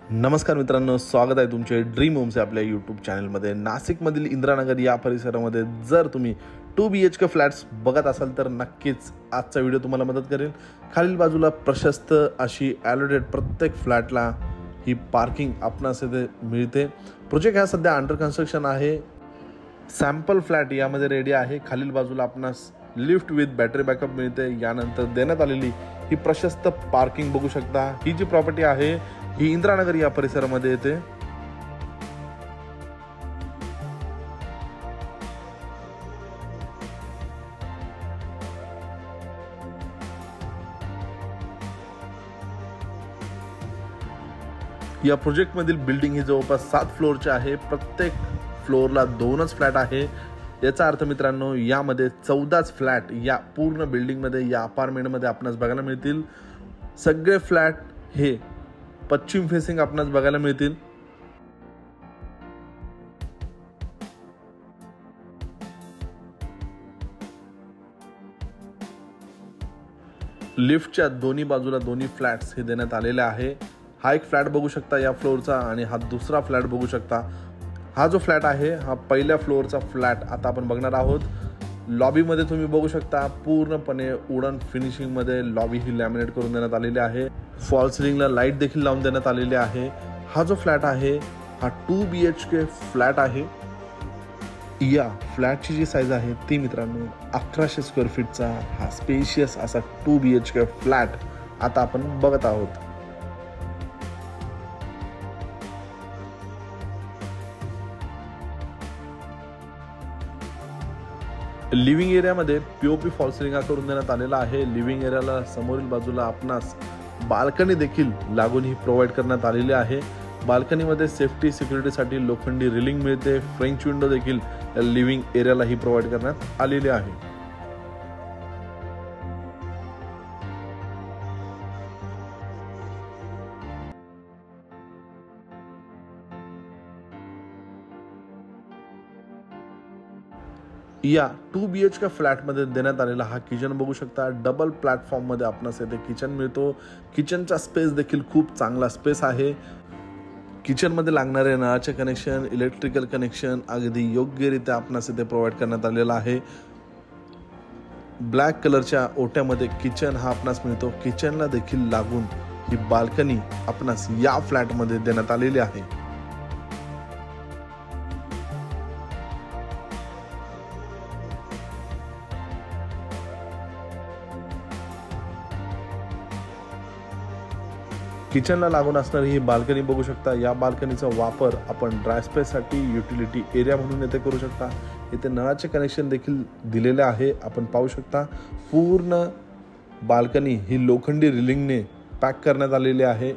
नमस्कार मित्रांनो, स्वागत आहे तुमचे ड्रीम होम्स आपल्या यूट्यूब चॅनलमध्ये। नाशिकमधील इंदिरानगर या परिसरामध्ये जर तुम्ही 2 BHK फ्लॅट्स बघत असाल तर नक्कीच आजचा व्हिडिओ तुम्हाला मदत करेल। खालील बाजूला प्रशस्त अशी ॲलोडेड प्रत्येक फ्लॅटला ही पार्किंग आपणास इथे मिळते। प्रोजेक्ट हा सध्या अंडर कन्स्ट्रक्शन आहे। सॅम्पल फ्लॅट यामध्ये रेडी आहे। खालील बाजूला आपणास लिफ्ट विथ बॅटरी बॅकअप मिळते। यानंतर देण्यात आलेली ही प्रशस्त पार्किंग बघू शकता। ही जी प्रॉपर्टी आहे ही इंदिरानगर या परिसरामध्ये येते। या प्रोजेक्ट मधील बिल्डिंग ही जवळपास 7 फ्लोअरची आहे। प्रत्येक फ्लोअरला 2च फ्लॅट आहे। याचा अर्थ मित्रांनो, यामध्ये 14च फ्लॅट या पूर्ण बिल्डिंग मध्ये या अपार्टमेंट मध्ये आपणास बघायला मिळतील। सगळे फ्लॅट हे पश्चिम फेसिंग आपणास बघायला मिळतील। लिफ्टच्या दोन्ही बाजूला दोन्ही फ्लॅट्स हे देण्यात आलेले आहे। हा एक फ्लॅट बघू शकता या फ्लोअरचा आणि हा दुसरा फ्लॅट बघू शकता। हा जो फ्लॅट आहे हा पहिल्या फ्लोअरचा फ्लॅट आता आपण बघणार आहोत। लॉबी मध्ये तुम्ही बघू शकता पूर्णपणे वुडन फिनिशिंग मध्ये लॉबी ही लॅमिनेट करून देण्यात आलेली आहे। फॉल सिलिंगला लाईट देखील लावून देण्यात आलेली आहे। हा जो फ्लॅट आहे हा 2 BHK फ्लॅट आहे। या फ्लॅटची जी साईज आहे ती मित्रांनो 1100 स्क्वेअर फीटचा हा स्पेशियस असा 2 BHK फ्लॅट आता आपण बघत आहोत। लिव्हिंग एरियामध्ये पीओपी फॉल सिलिंग करून देण्यात आलेला आहे। लिव्हिंग एरियाला समोरील बाजूला आपणास बाल्कनी देखील लागून ही प्रोव्हाइड करण्यात आलेली आहे। बाल्कनीमध्ये सेफ्टी सिक्युरिटीसाठी लोखंडी रिलिंग मिळते। फ्रेंच विंडो देखील लिव्हिंग एरियाला ही प्रोव्हाइड करण्यात आलेली आहे। या 2 BHK फ्लॅटमध्ये देण्यात आलेला हा किचन बघू शकता। डबल प्लॅटफॉर्म मध्ये आपणास येथे किचन मिळतो। किचनचा स्पेस देखील खूप चांगला स्पेस आहे। किचन मध्ये लागणारे नळाचे कनेक्शन, इलेक्ट्रिकल कनेक्शन अगदी योग्यरित्या आपणास इथे प्रोव्हाइड करण्यात आलेला आहे। ब्लॅक कलरच्या ओट्यामध्ये किचन हा आपणास मिळतो। किचनला देखील लागून ही बाल्कनी आपणास या फ्लॅटमध्ये देण्यात आलेली आहे। किचनला लागून असणारी ही बाल्कनी बघू शकता। या बाल्कनीचा वापर आपण ड्राय स्पेस साठी युटिलिटी एरिया म्हणून येथे करू शकता। इथे नळाचे कनेक्शन देखील दिलेले आहे। आपण पाहू शकता पूर्ण बाल्कनी ही लोखंडी रिलिंगने पॅक करण्यात आलेली आहे।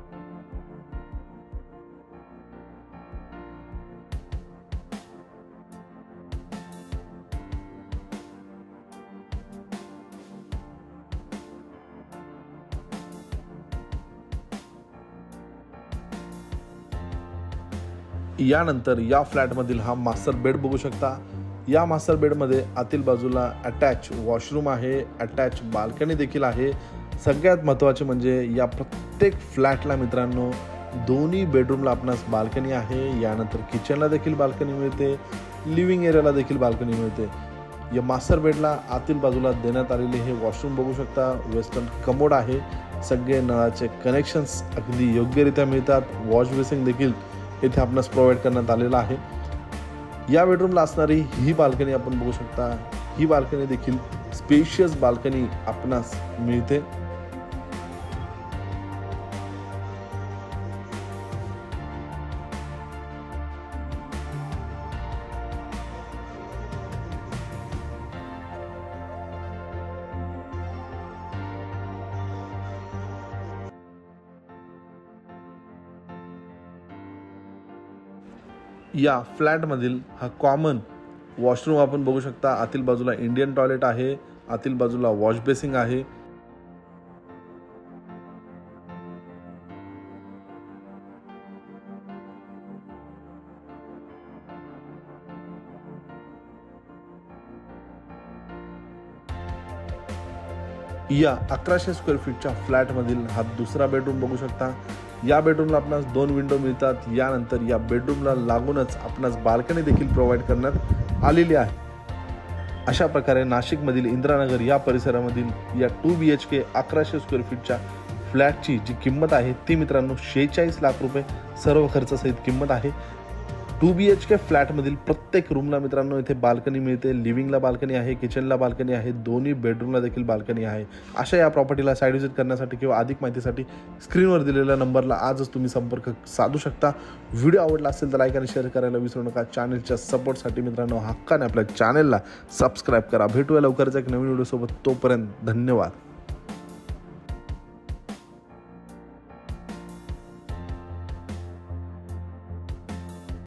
यानंतर या फ्लॅटमधील हा मास्टर बेड बघू शकता। या मास्टर बेडमध्ये आतील बाजूला अटॅच वॉशरूम आहे, अटॅच बाल्कनी देखील आहे। सगळ्यात महत्त्वाचे म्हणजे या प्रत्येक फ्लॅटला मित्रांनो दोन्ही बेडरूमला आपणास बाल्कनी आहे। यानंतर किचनला देखील बाल्कनी मिळते, लिव्हिंग एरियाला देखील बाल्कनी मिळते। या मास्टर बेडला आतील बाजूला देण्यात आलेले हे वॉशरूम बघू शकता। वेस्टर्न कमोड आहे। सगळे नळाचे कनेक्शन्स अगदी योग्यरित्या मिळतात। वॉश बेसिन देखील इथे आपणास प्रोव्हाइड करण्यात आलेला आहे। या बेडरूमला असणारी ही बाल्कनी आपण बघू शकता। ही बाल्कनी देखील स्पेशियस बाल्कनी आपणास मिळते। या फ्लॅटमधील हा कॉमन वॉशरूम आपण बघू शकता। आतील बाजूला इंडियन टॉयलेट आहे, आतील बाजूला वॉश बेसिंग आहे। या 1100 स्क्वेअर फीटच्या फ्लॅटमधील हा दुसरा बेडरूम बघू शकता। या बेडरूमला आपणास 2 विंडो मिळतात। यानंतर या बेडरूमला लागूनच आपणास बाल्कनी देखील प्रोव्हाइड करण्यात आलेली आहे। अशा प्रकारे नाशिकमधील इंदिरानगर या परिसरामधील या 2 BHK 1100 स्क्वेअर फीटच्या फ्लॅटची जी किंमत आहे ती मित्रांनो 46 लाख रुपये सर्व खर्चासहित किंमत आहे। 2 BHK फ्लॅटमधील प्रत्येक रूमला मित्रांनो इथे बाल्कनी मिळते। लिव्हिंगला बाल्कनी आहे, किचनला बाल्कनी आहे, दोन्ही बेडरूमला देखील बाल्कनी आहे। अशा या प्रॉपर्टीला साईड व्हिजिट करण्यासाठी किंवा अधिक माहितीसाठी स्क्रीनवर दिलेल्या नंबरला आजच तुम्ही संपर्क साधू शकता। व्हिडिओ आवडला असेल तर लाईक आणि शेअर करायला विसरू नका। चॅनलच्या सपोर्टसाठी मित्रांनो हक्काने आपल्या चॅनलला सबस्क्राईब करा। भेटूया लवकरच एक नवीन व्हिडिओसोबत, तोपर्यंत धन्यवाद।